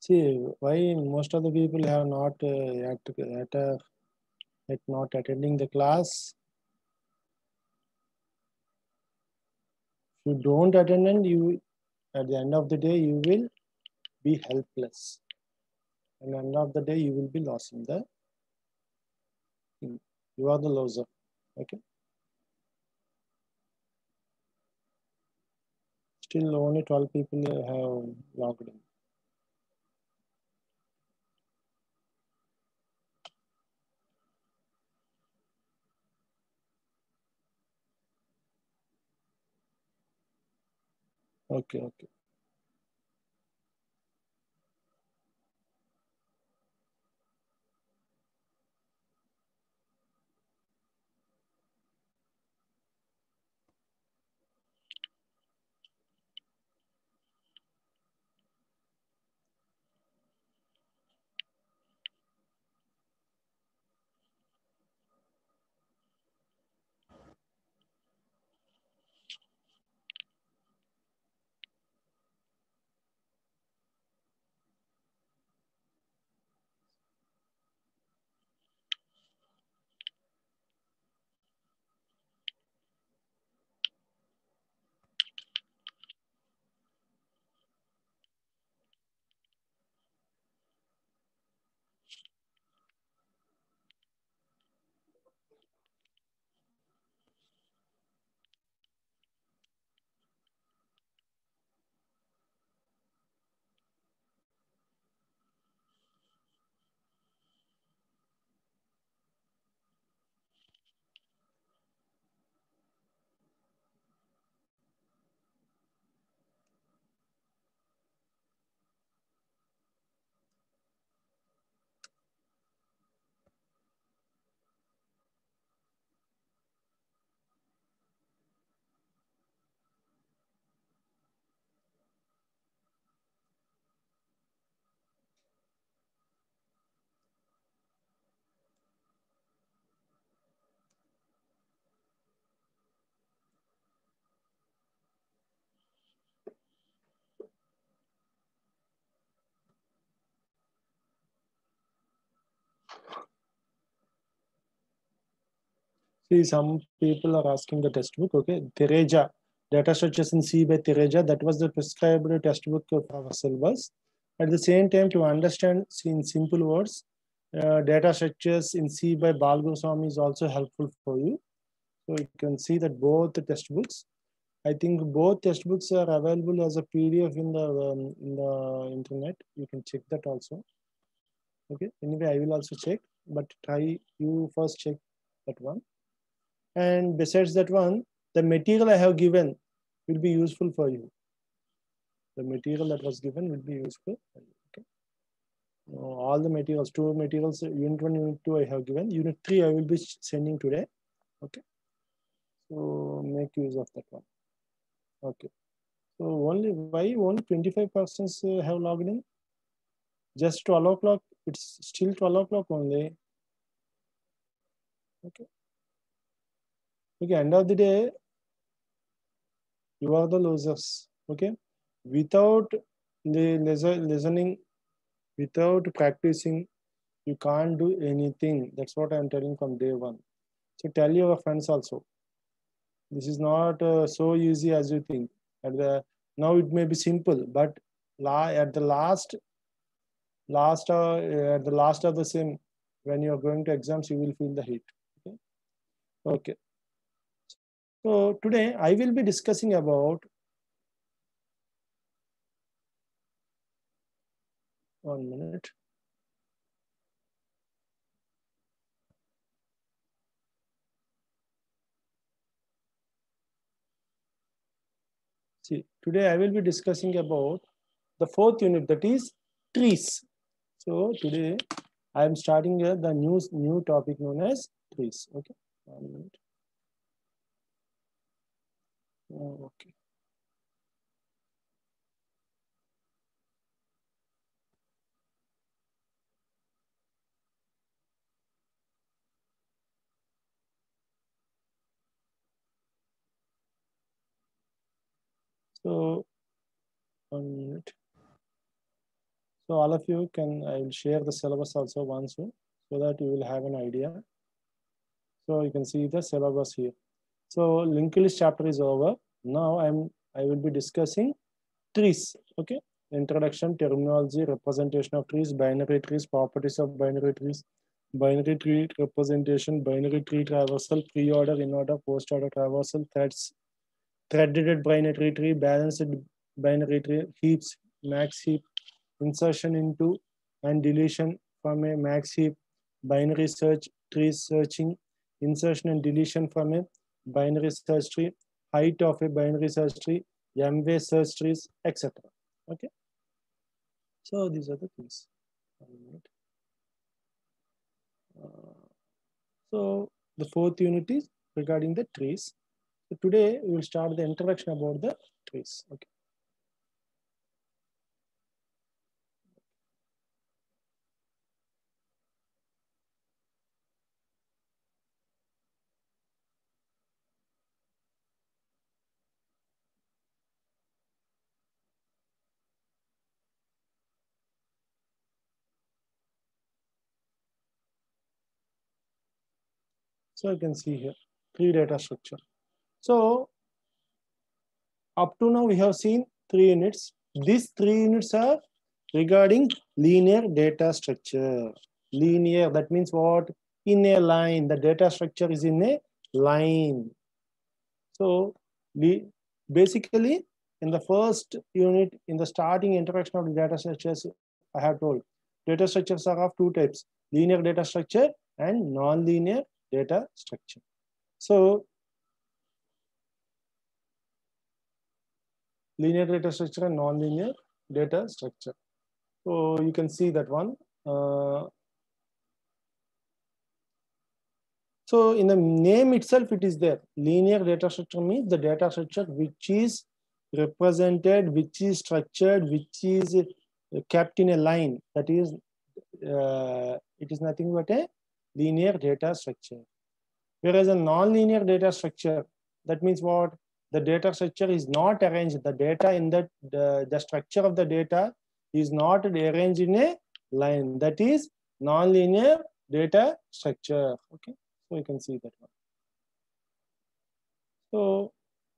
See, why most of the people have not yet not attending the class. If you don't attend, and you at the end of the day you will be helpless. At the end of the day you will be losing the thing. You are the loser. Okay. Still only 12 people have logged in. Okay, okay. See, some people are asking the textbook. Okay, Tereja, data structures in C by Tereja. That was the prescribed textbook of our syllabus. At the same time, to understand in simple words, data structures in C by Balgoswami is also helpful for you. So you can see that both the textbooks. I think both textbooks are available as a PDF in the internet. You can check that also. Okay. Anyway, I will also check, but try you first check that one. And besides that one, the material I have given will be useful for you. The material that was given will be useful. Okay. All the materials, two materials, unit 1, unit 2 I have given. Unit 3 I will be sending today. Okay. So make use of that one. Okay. So why only 25% have logged in? Just 12 o'clock. It's still 12 o'clock only. Okay. Okay. End of the day, you are the losers. Okay. Without the listening, without practicing, you can't do anything. That's what I'm telling from day one. So tell your friends also. This is not so easy as you think. Now it may be simple, but at the last at the last of the sim, when you are going to exams, you will feel the heat. Okay. Okay. So today I will be discussing about 1 minute. See, today I will be discussing about the 4th unit, that is trees. So today I am starting the new topic known as trees. Okay. 1 minute. Okay. So 1 minute. So all of you can, I will share the syllabus also once so that you will have an idea. So you can see the syllabus here. So linked list chapter is over. Now I will be discussing trees. Okay. Introduction, terminology, representation of trees, binary trees, properties of binary trees, binary tree representation, binary tree traversal, pre-order, in-order, post-order traversal, threads, threaded binary tree, balanced binary tree, heaps, max heap, insertion into and deletion from a max heap, binary search, tree searching, insertion and deletion from a binary search tree, height of a binary search tree, M-way search trees, etc. Okay. So these are the things. So the fourth unit is regarding the trees. So today we will start the introduction about the trees. Okay. So you can see here tree data structure. So up to now we have seen 3 units. These 3 units are regarding linear data structure. Linear, that means what? In a line. The data structure is in a line. So basically in the first unit, in the starting introduction of the data structures, I have told data structures are of 2 types: linear data structure and non-linear data structure. So linear data structure and non-linear data structure. So you can see that one. So in the name itself, it is there. Linear data structure means the data structure which is represented, which is structured, which is kept in a line. That is, it is nothing but a linear data structure. Whereas a non-linear data structure, that means what? The data structure is not arranged. The data in that, the structure of the data is not arranged in a line. That is non-linear data structure. Okay, so you can see that one. So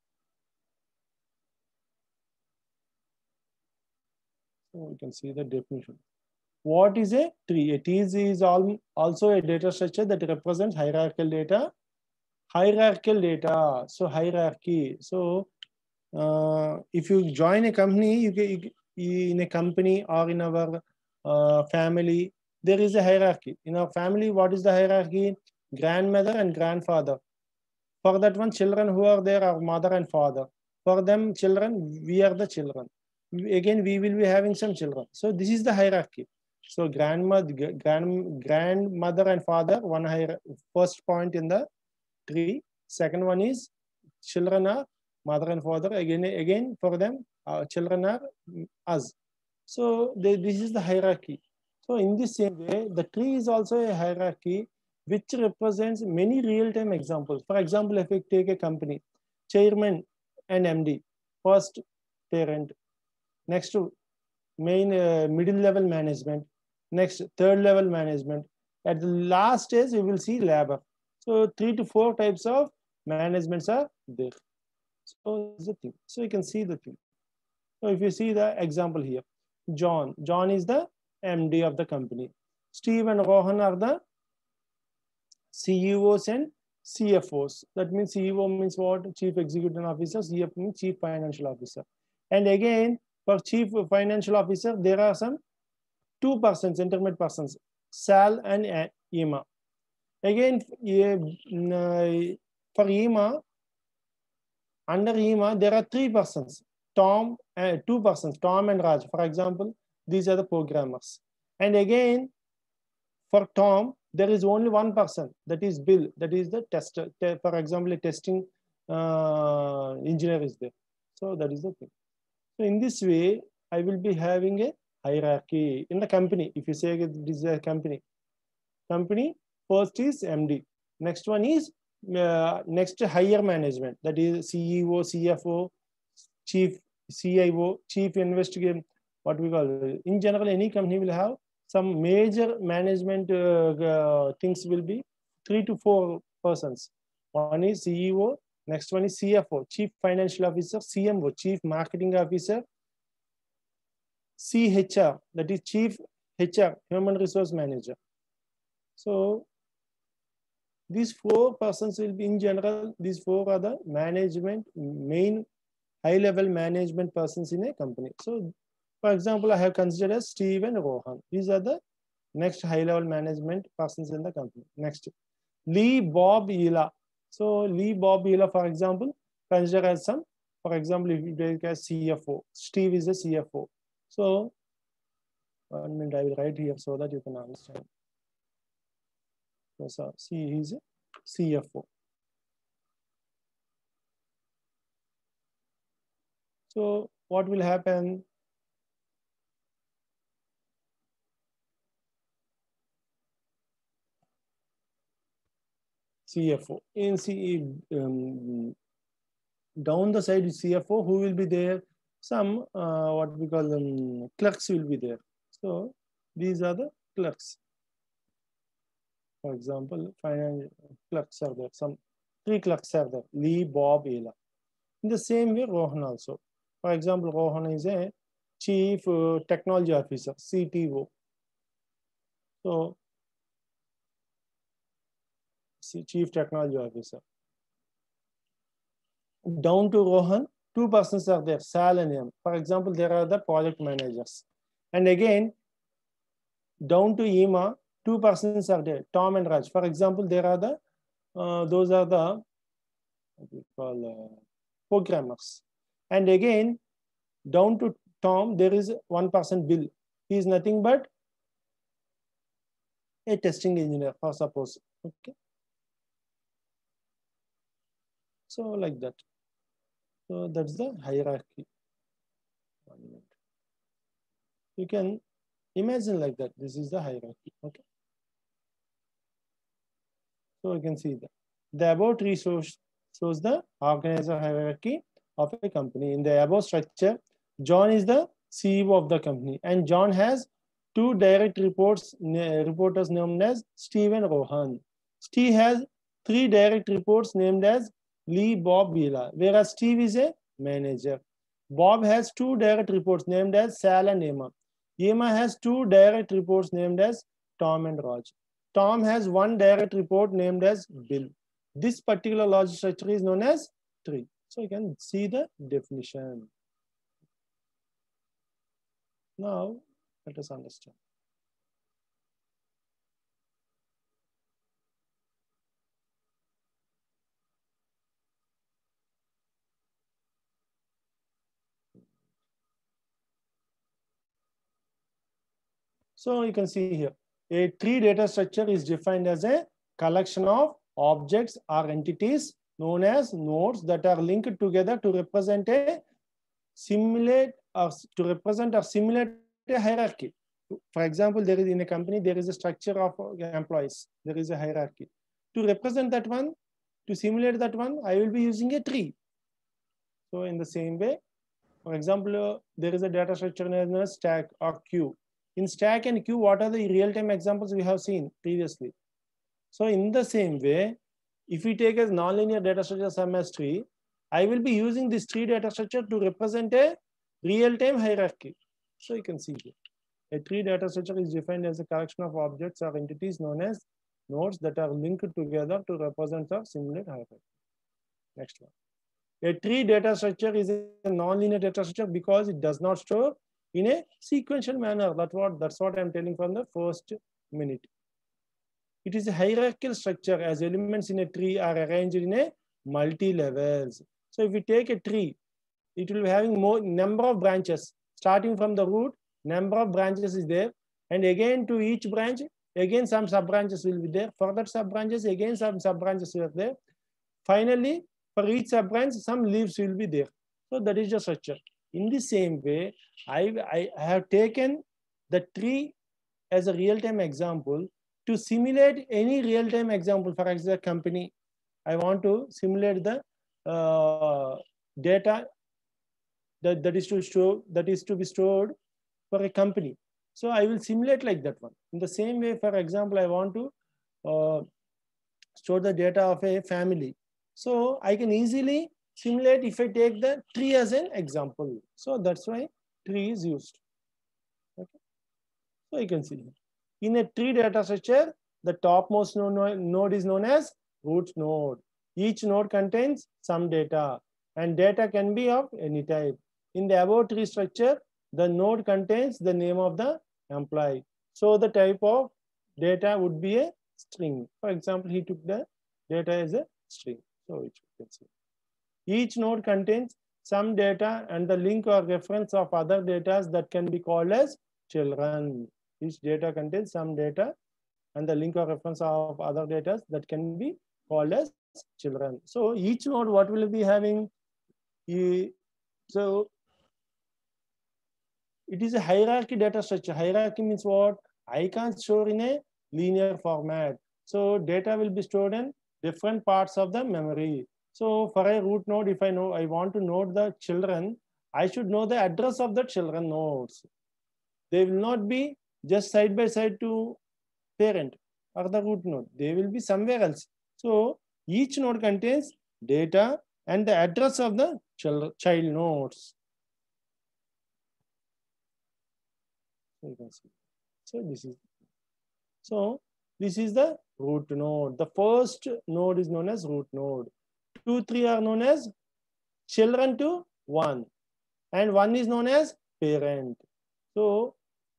you can see the definition. What is a tree? A tree is also a data structure that represents hierarchical data. Hierarchical data. So hierarchy. So if you join a company, in a company or in our family, there is a hierarchy. In our family, what is the hierarchy? Grandmother and grandfather. For that one, children who are there are mother and father. For them, children, we are the children. Again, we will be having some children. So this is the hierarchy. So grandmother and father, first point in the tree. Second one is children are mother and father. Again for them, children are us. So this is the hierarchy. So in the same way, the tree is also a hierarchy which represents many real-time examples. For example, if we take a company, chairman and MD, first parent, next to main middle level management, next third level management. At the last stage, you will see labor. So 3 to 4 types of managements are there. So is the thing. So you can see the thing. So if you see the example here, John is the MD of the company. Steve and Rohan are the CEOs and CFOs. That means CEO means what? Chief Executive Officer. CFO means Chief Financial Officer. And again, for Chief Financial Officer, there are some 2 persons, intermediate persons, Sal and Ema. Again, for Ema, under Ema, there are 3 persons, 2 persons, Tom and Raj. For example, these are the programmers. And again, for Tom, there is only 1 person, that is Bill, that is the tester. For example, a testing engineer is there. So that is the thing. So in this way, I will be having a hierarchy in the company. If you say this is a company, first is MD. Next one is next higher management. That is CEO, CFO, Chief CIO, Chief Investigator, what we call, in general, any company will have some major management things will be 3 to 4 persons. One is CEO, next one is CFO, Chief Financial Officer, CMO, Chief Marketing Officer, CHR, that is Chief HR, Human Resource Manager. So these 4 persons will be, in general, these 4 are the management, main high-level management persons in a company. So, for example, I have considered as Steve and Rohan. These are the next high-level management persons in the company. Next, Lee, Bob, Ela. So, Lee, Bob, Ela, for example, consider as some, for example, if you take as CFO, Steve is a CFO. So, 1 minute, I will write here so that you can understand. So, he is a CFO. So, what will happen? CFO. In down the side CFO, who will be there? Some what we call them, clerks will be there. So these are the clerks. For example, finance clerks are there. Some 3 clerks are there. Lee, Bob, Ela. In the same way, Rohan also. For example, Rohan is a Chief Technology Officer, CTO. So Chief Technology Officer. Down to Rohan, 2 persons are there, Sal and M. For example, there are the project managers. And again, down to Ema, 2 persons are there, Tom and Raj. For example, there are the, those are the, what we call, programmers. And again, down to Tom, there is 1 person, Bill. He is nothing but a testing engineer, for suppose. Okay. So like that. So that's the hierarchy. You can imagine like that. This is the hierarchy. Okay. So you can see that the above tree shows the organizer hierarchy of a company. In the above structure, John is the CEO of the company, and John has 2 direct reporters named as Steve and Rohan. Steve has 3 direct reports named as Lee, Bob, Bela, whereas Steve is a manager. Bob has 2 direct reports named as Sal and Emma. Emma has 2 direct reports named as Tom and Raj. Tom has 1 direct report named as Bill. This particular logic structure is known as tree. So you can see the definition. Now, let us understand. So you can see here, a tree data structure is defined as a collection of objects or entities known as nodes that are linked together to represent a simulate or simulate a hierarchy. For example, there is in a company, there is a structure of employees. There is a hierarchy. To represent that one, to simulate that one, I will be using a tree. So in the same way, for example, there is a data structure known as stack or queue. In stack and queue, what are the real-time examples we have seen previously? So in the same way, if we take as nonlinear data structure sum as tree, I will be using this tree data structure to represent a real-time hierarchy. So you can see here. A tree data structure is defined as a collection of objects or entities known as nodes that are linked together to represent or simulate hierarchy. Next one. A tree data structure is a nonlinear data structure because it does not store in a sequential manner. That's what I'm telling from the first minute. It is a hierarchical structure as elements in a tree are arranged in a multi-levels. So if we take a tree, it will be having more number of branches. Starting from the root, number of branches is there. And again to each branch, again some sub-branches will be there. For that sub-branches, again some sub-branches are there. Finally, for each sub-branch, some leaves will be there. So that is the structure. In the same way, I have taken the tree as a real-time example to simulate any real-time example. For example, company, I want to simulate the data that is to be stored for a company. So I will simulate like that one. In the same way, for example, I want to store the data of a family. So I can easily simulate if I take the tree as an example. So that's why tree is used. Okay. So you can see in a tree data structure, the topmost node is known as root node. Each node contains some data, and data can be of any type. In the above tree structure, the node contains the name of the employee. So the type of data would be a string. For example, he took the data as a string. So which you can see. Each node contains some data and the link or reference of other data that can be called as children. Each data contains some data and the link or reference of other data that can be called as children. So each node, what will be having? So it is a hierarchy data structure. Hierarchy means what? I can't store in a linear format. So data will be stored in different parts of the memory. So for a root node, if I want to node the children, I should know the address of the children nodes. They will not be just side by side to parent or the root node. They will be somewhere else. So each node contains data and the address of the child nodes. So you can see. So this is the root node. The first node is known as root node. 2, 3 are known as children to 1, and 1 is known as parent. So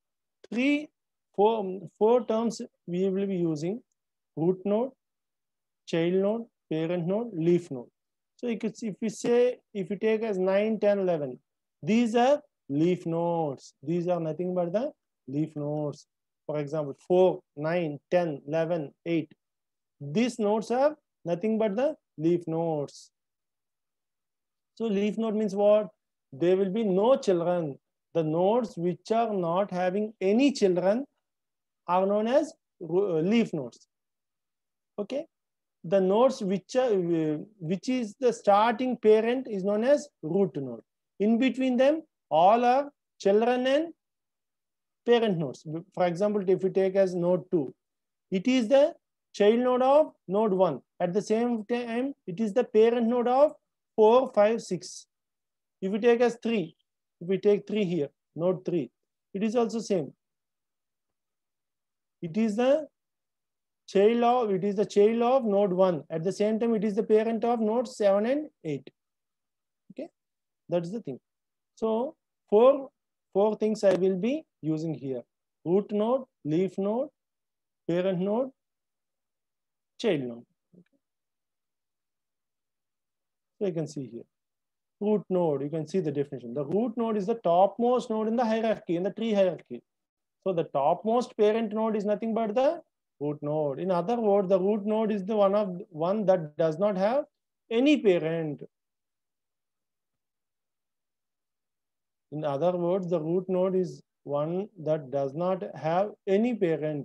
four terms we will be using: root node, child node, parent node, leaf node. So you could see, if you take as 9, 10, 11, these are leaf nodes. These are nothing but the leaf nodes. For example, 4, 9, 10, 11, 8. These nodes are nothing but the leaf nodes. So leaf node means what? There will be no children. The nodes which are not having any children are known as leaf nodes. Okay. The nodes which is the starting parent is known as root node. In between them, all are children and parent nodes. For example, if you take as node 2, it is the child node of node 1. At the same time, it is the parent node of 4, 5, 6. If you take as 3, if we take 3 here, node 3, it is also same. It is the child of node 1. At the same time, it is the parent of nodes 7 and 8. Okay, that's the thing. So four things I will be using here: root node, leaf node, parent node, child node. Okay. So you can see here, root node. You can see the definition. The root node is the topmost node in the hierarchy, in the tree hierarchy. So the topmost parent node is nothing but the root node. In other words, the root node is the one that does not have any parent. In other words, the root node is one that does not have any parent.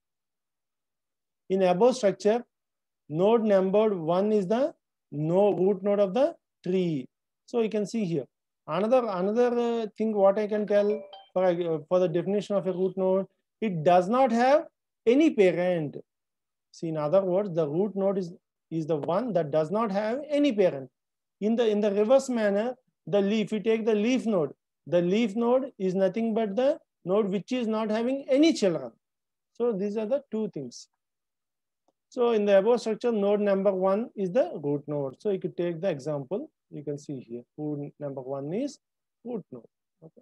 In above structure, node numbered 1 is the root node of the tree. So you can see here. Another thing what I can tell for the definition of a root node, it does not have any parent. See, in other words, the root node is the one that does not have any parent. In the reverse manner, if you take the leaf node is nothing but the node which is not having any children. So these are the two things. So in the above structure, node number 1 is the root node. So you could take the example. You can see here, node number 1 is root node. Okay.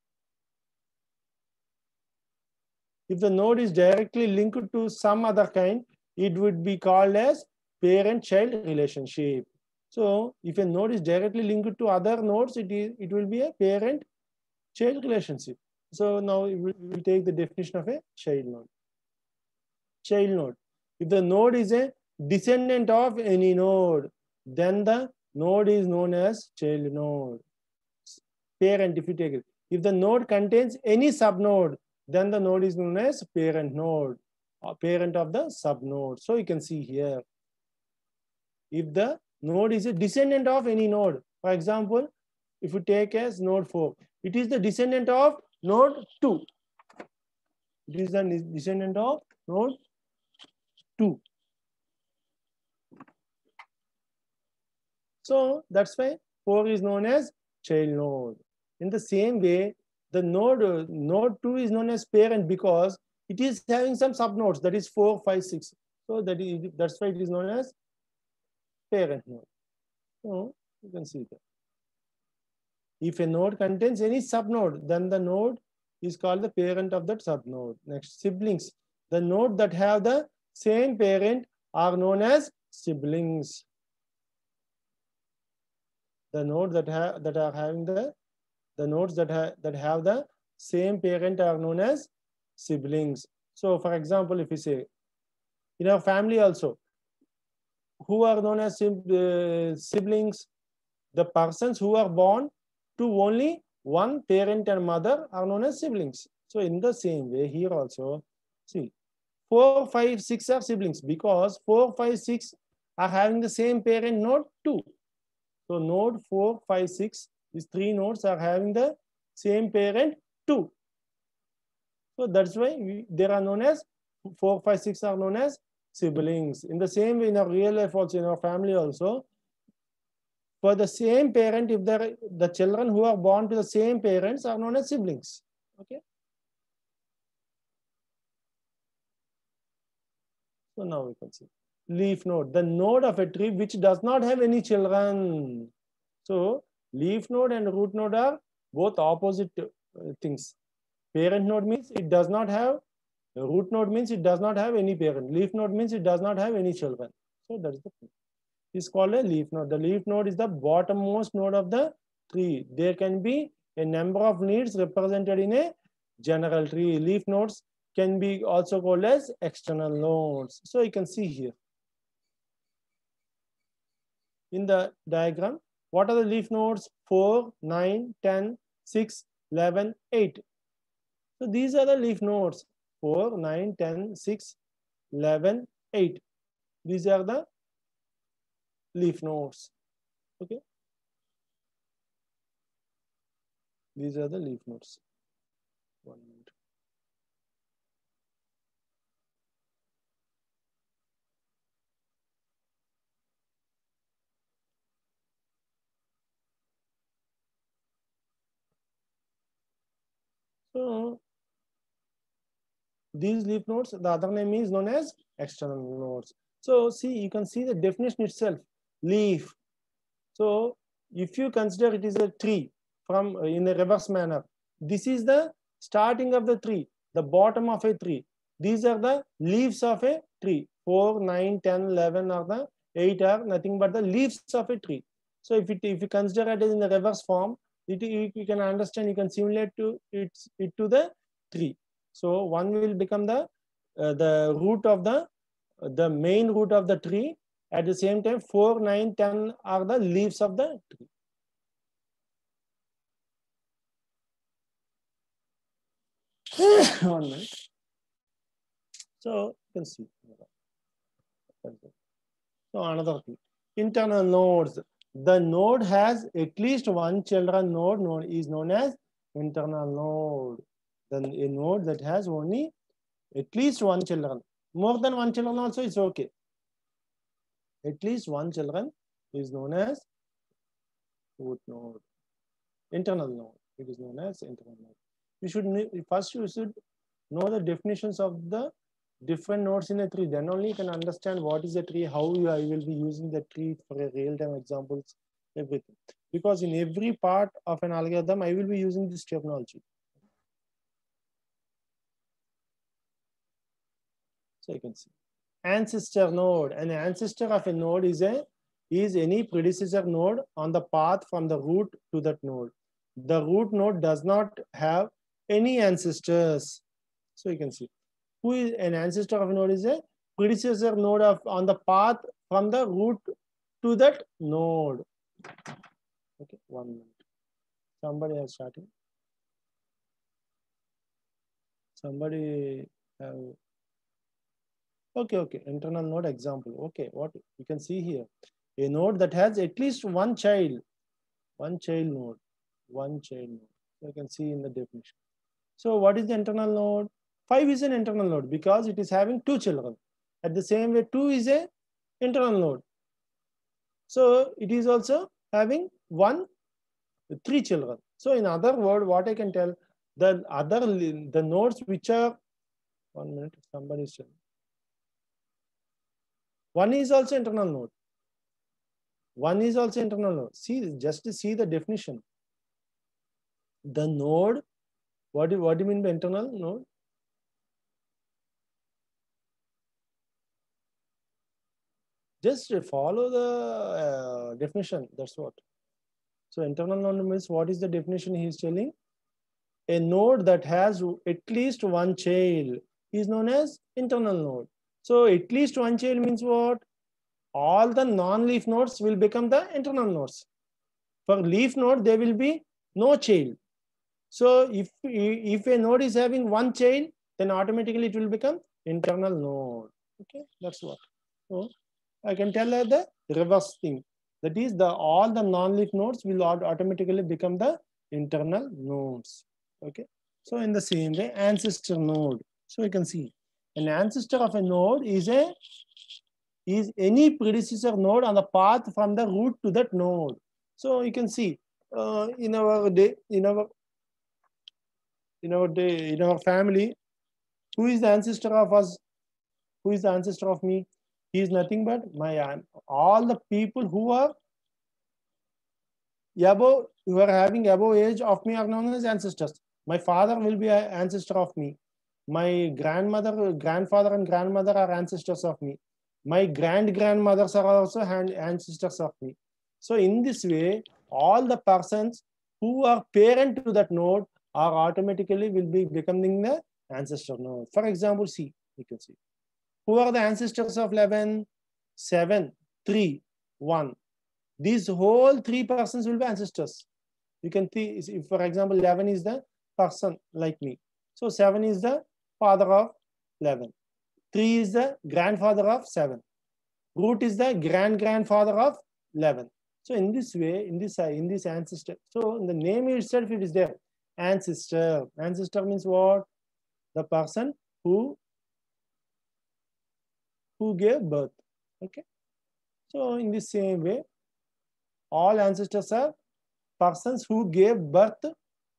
If the node is directly linked to some other kind, it would be called as parent-child relationship. So if a node is directly linked to other nodes, it will be a parent-child relationship. So now we will take the definition of a child node. Child node. If the node is a descendant of any node, then the node is known as child node. Parent, if you take it. If the node contains any subnode, then the node is known as parent node, or parent of the subnode. So you can see here, if the node is a descendant of any node, for example, if you take as node 4, it is the descendant of node 2. It is the descendant of node 2. So that's why 4 is known as child node. In the same way, the node 2 is known as parent because it is having some subnodes, that is 4, 5, 6. So that's why it is known as parent node. So you can see that. If a node contains any subnode, then the node is called the parent of that subnode. Next, siblings. The node that have the same parent are known as siblings. The nodes that have the same parent are known as siblings. So, for example, if we say in our family also, who are known as siblings? The persons who are born to only one parent and mother are known as siblings. So, in the same way, here also, see, 4, 5, 6 are siblings because 4, 5, 6 are having the same parent node 2. So node 4, 5, 6, these 3 nodes are having the same parent 2. So that's why they are known as 4, 5, 6 are known as siblings. In the same way, in our real life also, in our family also, for the same parent, if the children who are born to the same parents are known as siblings. Okay. So now we can see leaf node, the node of a tree which does not have any children. So leaf node and root node are both opposite things. Parent node means it does not have, root node means it does not have any parent. Leaf node means it does not have any children. So that is the thing. It's called a leaf node. The leaf node is the bottommost node of the tree. There can be a number of needs represented in a general tree. Leaf nodes can be also called as external nodes. So you can see here in the diagram, what are the leaf nodes? 4, 9, 10, 6, 11, 8. So these are the leaf nodes. 4, 9, 10, 6, 11, 8. These are the leaf nodes. Okay. These are the leaf nodes. 1 minute. So these leaf nodes, the other name is known as external nodes. So see, you can see the definition itself, leaf. So if you consider it is a tree from in a reverse manner, this is the starting of the tree, the bottom of a tree. These are the leaves of a tree. 4, 9, 10, 11 are the 8 are nothing but the leaves of a tree. So if you consider it in the reverse form, you can understand, you can simulate to it to the tree. So one will become the root of the main root of the tree. At the same time, 4, 9, 10 are the leaves of the tree. One minute. So you can see. So another thing, internal nodes. The node has at least one children node is known as internal node. Then a node that has only at least one children. More than one children also is okay. At least one children is known as root node. Internal node. It is known as internal node. You should know the definitions of the different nodes in a tree. Then only you can understand what is a tree, how I will be using the tree for a real-time examples, everything. Because in every part of an algorithm, I will be using this terminology. So you can see ancestor node. An ancestor of a node is any predecessor node on the path from the root to that node. The root node does not have any ancestors. So you can see who is an ancestor of a node is a predecessor node on the path from the root to that node. Okay, 1 minute. Somebody has started. Somebody have. Okay. Internal node example. Okay, what you can see here, a node that has at least one child node. So you can see in the definition. So what is the internal node? 5 is an internal node because it is having 2 children. At the same way, 2 is a internal node. So it is also having 3 children. So in other word, what I can tell, the nodes which are, 1 minute, somebody is telling. 1 is also internal node. 1 is also internal node. See, just to see the definition. The node, what do you mean by internal node? Just follow the definition. That's what. So internal node means, what is the definition he is telling? A node that has at least one child is known as internal node. So at least one child means what? All the non-leaf nodes will become the internal nodes. For leaf node, there will be no child. So if a node is having one child, then automatically it will become internal node. Okay, that's what. So I can tell her the reverse thing. That is, all the non-leaf nodes will automatically become the internal nodes. Okay. So in the same way, ancestor node. So you can see an ancestor of a node is any predecessor node on the path from the root to that node. So you can see in our family, who is the ancestor of us? Who is the ancestor of me? He is nothing but all the people who are having above age of me are known as ancestors. My father will be an ancestor of me. My grandmother, grandfather, and grandmother are ancestors of me. My grandmothers are also ancestors of me. So in this way, all the persons who are parent to that node are automatically will be becoming the ancestor node. For example, see, you can see. Who are the ancestors of 11? 7, 3, 1. These whole 3 persons will be ancestors. You can see, if for example, 11 is the person like me. So 7 is the father of 11. 3 is the grandfather of 7. Root is the grandfather of 11. So in this way, in this ancestor, so in the name itself it is there. Ancestor. Ancestor means what? The person who gave birth. Okay. So in the same way, all ancestors are persons who gave birth to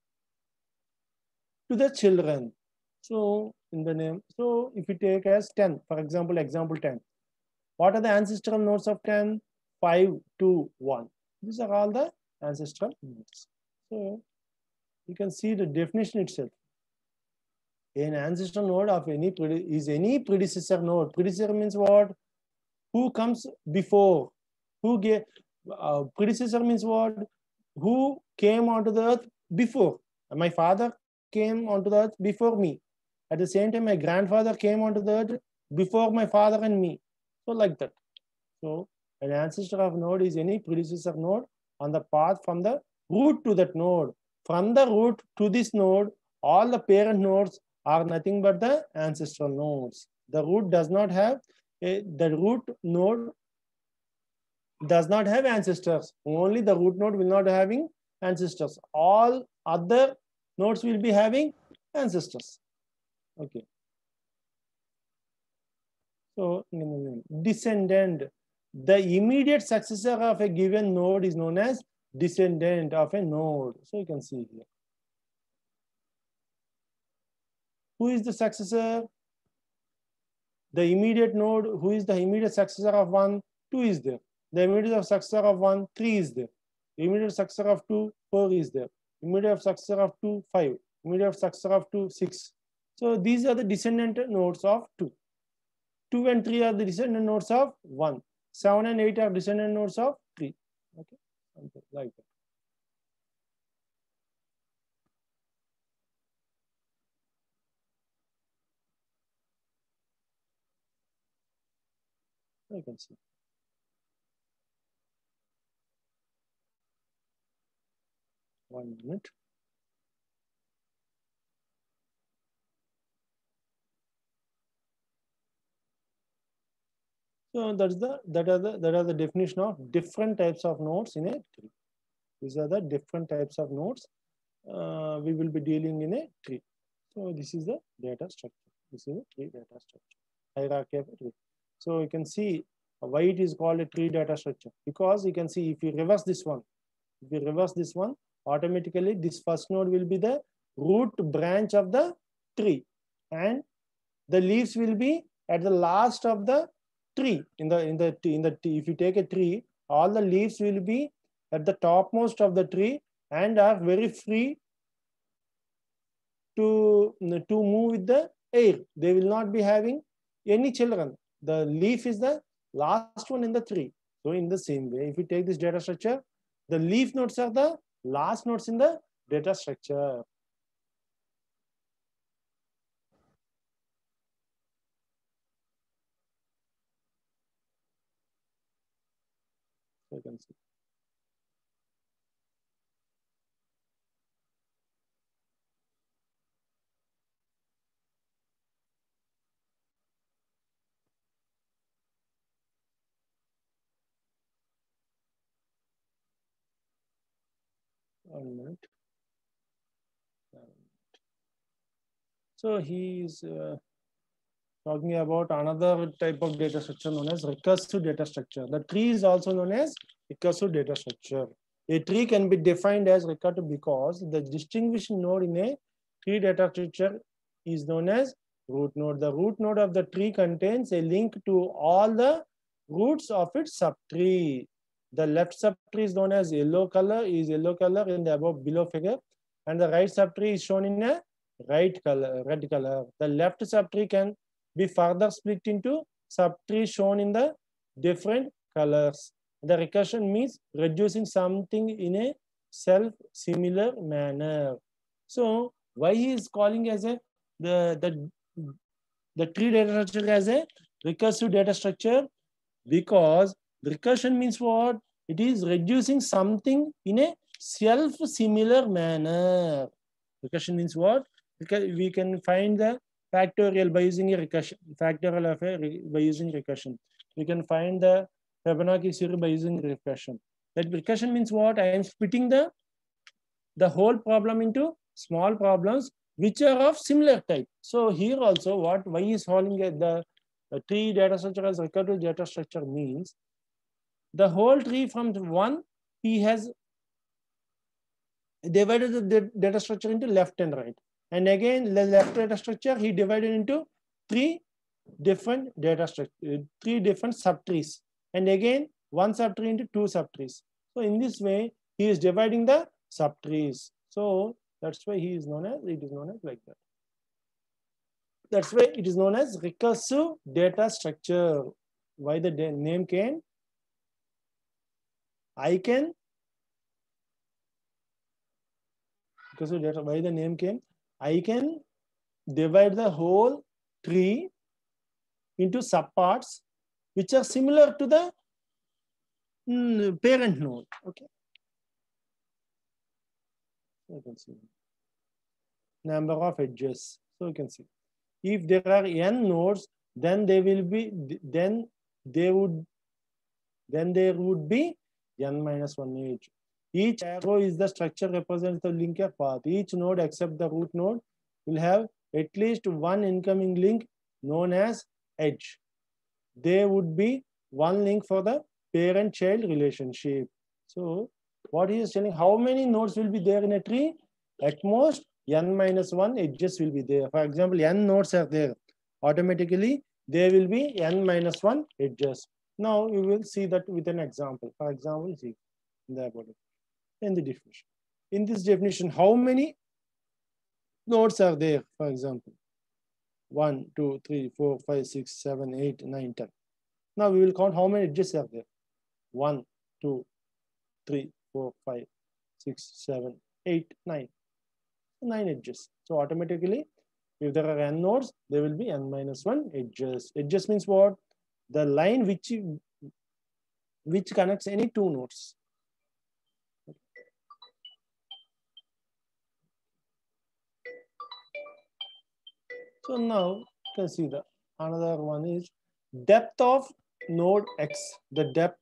the children. So in the name, so if you take as 10, for example, example 10. What are the ancestral nodes of 10? 5, 2, 1. These are all the ancestral nodes. So you can see the definition itself. An ancestral node of any predecessor node. Predecessor means what? Who comes before? Who gave predecessor means what? Who came onto the earth before? My father came onto the earth before me. At the same time, my grandfather came onto the earth before my father and me. So like that. So an ancestor of node is any predecessor node on the path from the root to that node. From the root to this node, all the parent nodes are nothing but the ancestral nodes. The root does not have the root node does not have ancestors. Only the root node will not having ancestors. All other nodes will be having ancestors. Okay. So descendant. The immediate successor of a given node is known as descendant of a node. So you can see here. Who is the successor? The immediate node. Who is the immediate successor of 1? 2 is there. The immediate successor of 1, 3 is there. Immediate successor of 2, 4 is there. Immediate successor of 2, 5. Immediate successor of 2, 6. So these are the descendant nodes of 2. 2 and 3 are the descendant nodes of 1. 7 and 8 are descendant nodes of 3. Okay, something like that. You can see. One minute. So that are the definition of different types of nodes in a tree. These are the different types of nodes we will be dealing in a tree. So this is the data structure. This is a tree data structure, hierarchy of a tree. So you can see why it is called a tree data structure, because you can see if you reverse this one, automatically this first node will be the root branch of the tree, and the leaves will be at the last of the tree. If you take a tree, all the leaves will be at the topmost of the tree and are very free to move with the air. They will not be having any children. The leaf is the last one in the tree. So in the same way, if you take this data structure, the leaf nodes are the last nodes in the data structure. So you can see. One minute. So he is talking about another type of data structure known as recursive data structure. The tree is also known as recursive data structure. A tree can be defined as recursive because the distinguishing node in a tree data structure is known as root node. The root node of the tree contains a link to all the roots of its subtree. The left subtree is known as yellow color in the below figure, and the right subtree is shown in a red color. The left subtree can be further split into subtrees shown in the different colors. The recursion means reducing something in a self-similar manner. So why he is calling as a the tree data structure as a recursive data structure? Because recursion means what? It is reducing something in a self-similar manner. Recursion means what? Because we can find the factorial by using a recursion, by using recursion. We can find the Fibonacci series by using recursion. That recursion means what? I am splitting the whole problem into small problems which are of similar type. So here also why is calling the tree data structure as recursive data structure means the whole tree from one, he has divided the data structure into left and right. And again, the left data structure, he divided into three different subtrees. And again, one subtree into two subtrees. So in this way, he is dividing the subtrees. So that's why it is known as like that. That's why it is known as recursive data structure. Why the name came? Why the name came? I can divide the whole tree into subparts which are similar to the parent node. Okay. So you can see number of edges. So you can see if there are n nodes, then there would be n minus 1 edge. Each arrow is the structure represents the linker path. Each node except the root node will have at least one incoming link known as edge. There would be one link for the parent-child relationship. So what he is telling, how many nodes will be there in a tree? At most n minus 1 edges will be there. For example, n nodes are there. Automatically, there will be n minus 1 edges. Now you will see that with an example. For example, see in the definition. In this definition, how many nodes are there? For example, 1, 2, 3, 4, 5, 6, 7, 8, 9, 10. Now we will count how many edges are there. 1, 2, 3, 4, 5, 6, 7, 8, 9. 9 edges. So automatically, if there are n nodes, there will be n minus 1 edges. Edges means what? The line which connects any two nodes. So now you can see the another one is depth of node X. The depth,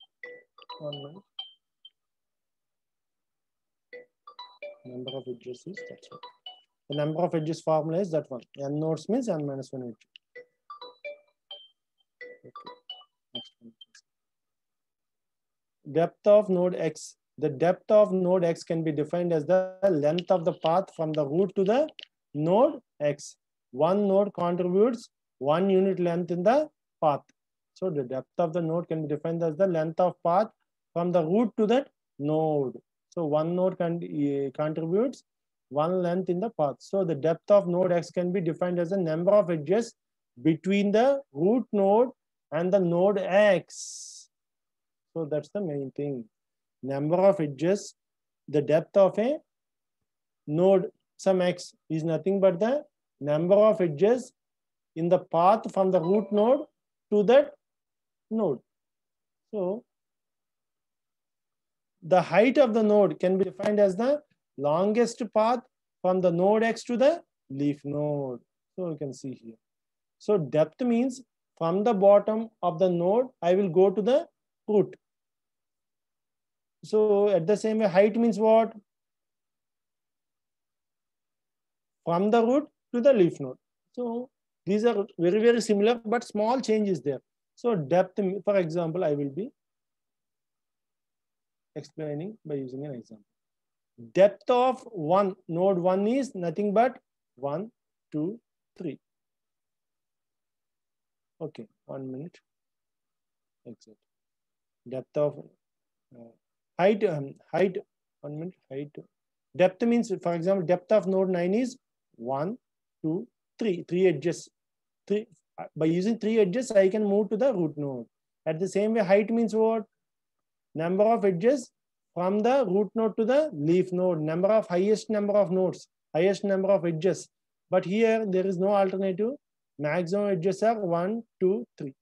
number of edges is that's what. The number of edges formula is that one. N nodes means n minus 1 edge. Okay. Next one. Depth of node x. The depth of node x can be defined as the length of the path from the root to the node x. One node contributes 1 unit length in the path. So the depth of the node can be defined as the length of path from the root to that node. So one node contributes 1 length in the path. So the depth of node x can be defined as the number of edges between the root node and the node x. So that's the main thing. Number of edges, the depth of a node, some x, is nothing but the number of edges in the path from the root node to that node. So the height of the node can be defined as the longest path from the node x to the leaf node. So you can see here. So depth means from the bottom of the node, I will go to the root. So at the same way, height means what? From the root to the leaf node. So these are very, very similar, but small change is there. So depth, for example, I will be explaining by using an example. Depth of node 1 is nothing but 1, 2, 3. Okay, 1 minute. Exit. Depth of height, 1 minute, height. Depth means, for example, depth of node 9 is 1, 2, 3. 3 edges. By using 3 edges, I can move to the root node. At the same way, height means what? Number of edges from the root node to the leaf node. Highest number of nodes, highest number of edges. But here there is no alternative. Maximum edges are 1, 2, 3.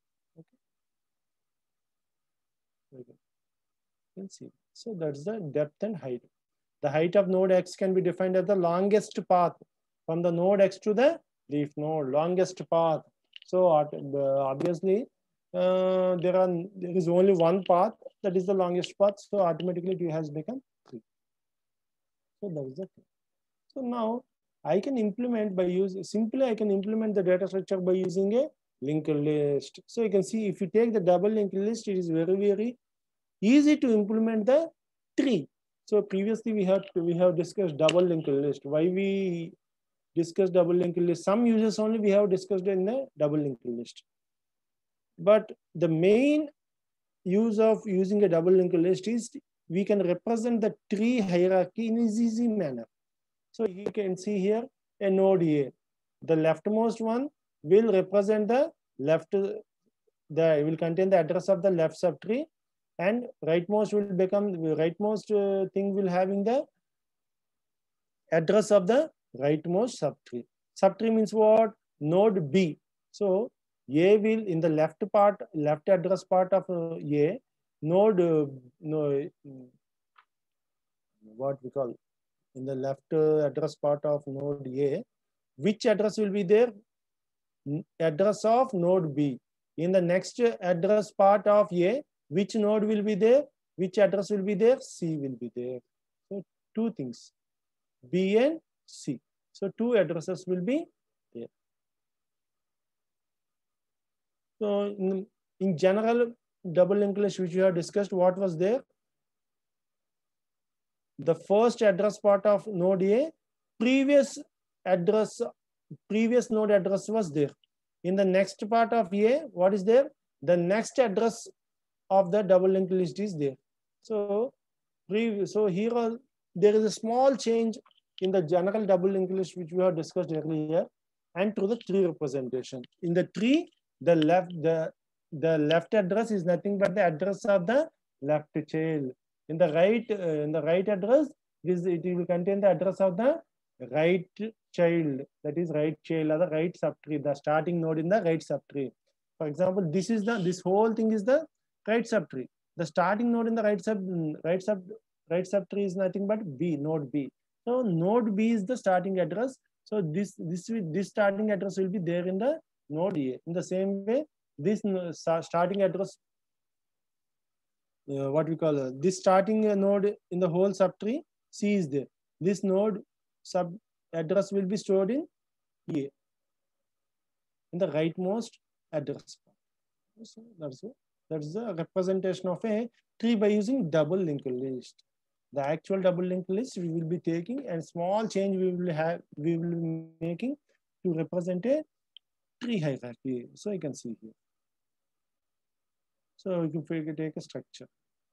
Okay. You can see. So that's the depth and height. The height of node x can be defined as the longest path from the node x to the leaf node. Longest path. So obviously there is only one path that is the longest path. So automatically it has become 3. So that is the thing. So now I can implement by using I can implement the data structure by using a linked list. So you can see if you take the double linked list, it is very, very easy to implement the tree. So previously we have discussed double linked list. Why we discussed double linked list? Some users only we have discussed in the double linked list. But the main use of using a double linked list is we can represent the tree hierarchy in an easy manner. So you can see here a node A. The leftmost one will represent the left, will contain the address of the left subtree, and rightmost will become rightmost thing will having the address of the rightmost subtree. Subtree means what? Node B. So A will in the left address part of A, node what we call in the left address part of node A, which address will be there? Address of node B. In the next address part of A, which node will be there? Which address will be there? C will be there. So two things, B and C. So two addresses will be there. So in general, double linked list which we have discussed, what was there? The first address part of node A, previous node address was there. In the next part of A, what is there? The next address of the double linked list is there. So here there is a small change in the general double linked list which we have discussed earlier, and to the tree representation. In the tree, the left address is nothing but the address of the left child. In the right address, it will contain the address of the right child, that is right child or the right subtree, the starting node in the right subtree. For example, this whole thing is the right subtree. The starting node in the right subtree is nothing but B, node B. So node B is the starting address. So this starting address will be there in the node A. In the same way, this starting address, this starting node in the whole subtree C is there. This node address will be stored in A, in the rightmost address. So that's the representation of a tree by using double linked list. The actual double linked list we will be taking, and small change we will be making to represent a tree hierarchy. So you can see here. So you can take a structure.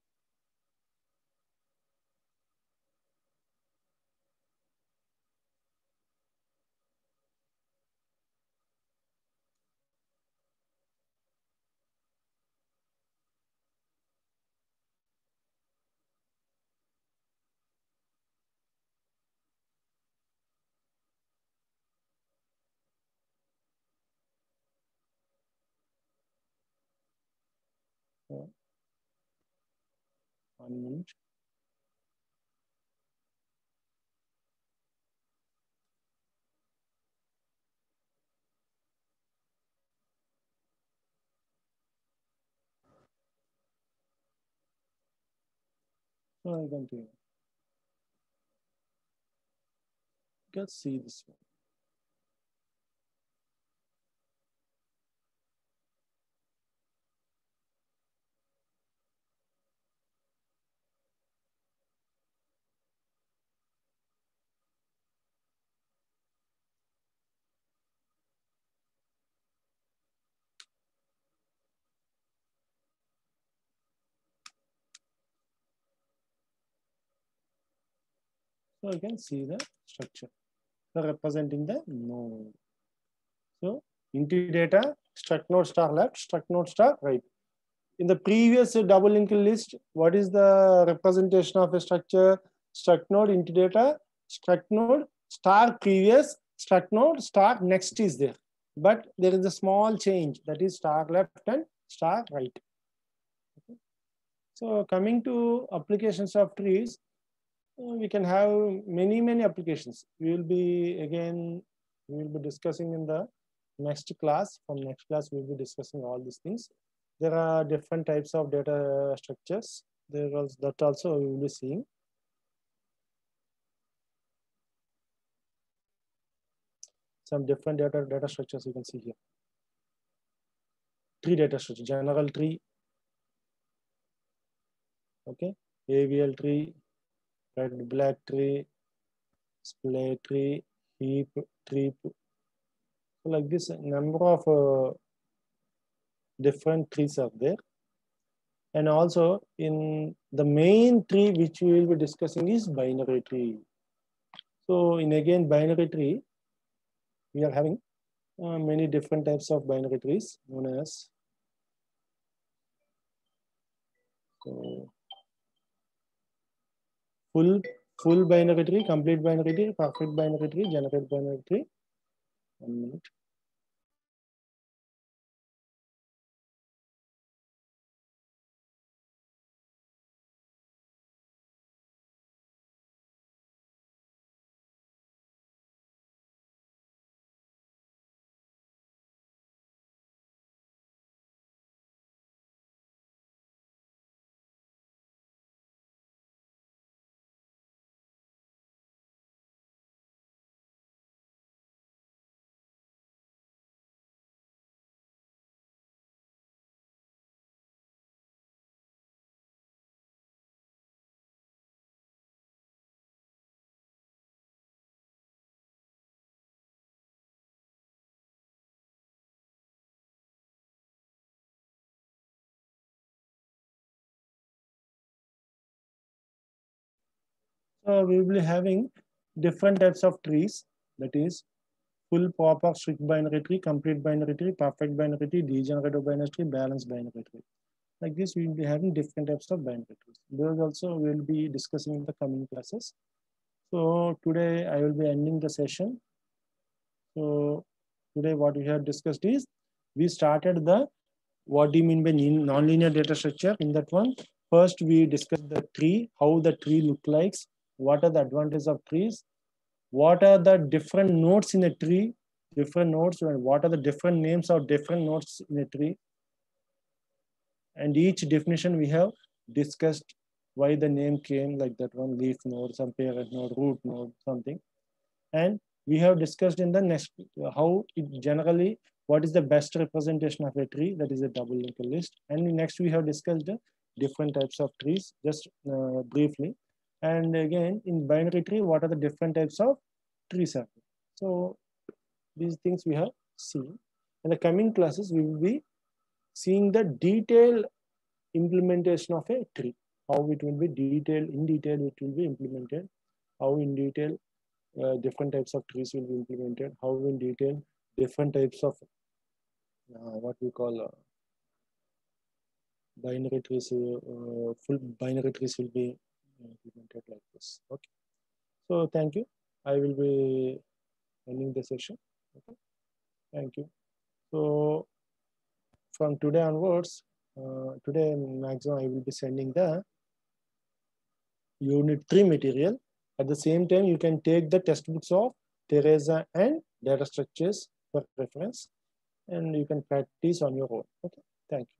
So, 1 minute. So I can take. Let's see this one. So you can see the structure. So representing the node. So into data, struct node star left, struct node star right. In the previous double linked list, what is the representation of a structure? Struct node into data, struct node star previous, struct node star next is there. But there is a small change, that is star left and star right. Okay. So coming to applications of trees, we can have many applications. We will be discussing in the next class. From next class, we will be discussing all these things. There are different types of data structures. That also we will be seeing. Some different data structures you can see here. Tree data structure, general tree, okay, AVL tree, red black tree, splay tree, heap tree. So like this, number of different trees are there. And also in the main tree which we will be discussing is binary tree. So in again binary tree, we are having many different types of binary trees known as full binary tree, complete binary tree, perfect binary tree, generate binary tree. 1 minute. So we will be having different types of trees, that is full proper strict binary tree, complete binary tree, perfect binary tree, degenerative binary tree, balanced binary tree. Like this, we will be having different types of binary trees. Those also we will be discussing in the coming classes. So today I will be ending the session. So today what we have discussed is, we started the what do you mean by nonlinear data structure. In that one, first we discussed the tree, how the tree look like, what are the advantages of trees, what are the different nodes in a tree, different nodes, and what are the different names of different nodes in a tree. And each definition we have discussed why the name came like that one, leaf node, some parent node, root node, something. And we have discussed in the next how it generally, what is the best representation of a tree, that is a double linked list. And next we have discussed the different types of trees, just briefly. And again, in binary tree, what are the different types of trees are there? So these things we have seen. In the coming classes, we will be seeing the detailed implementation of a tree, how it will be detailed, in detail it will be implemented, how in detail different types of trees will be implemented, how in detail different types of what we call binary trees, full binary trees will be implemented like this. Okay. So thank you. I will be ending the session. Okay. Thank you. So from today onwards, today maximum I will be sending the Unit 3 material. At the same time, you can take the textbooks of Teresa and data structures for reference, and you can practice on your own. Okay. Thank you.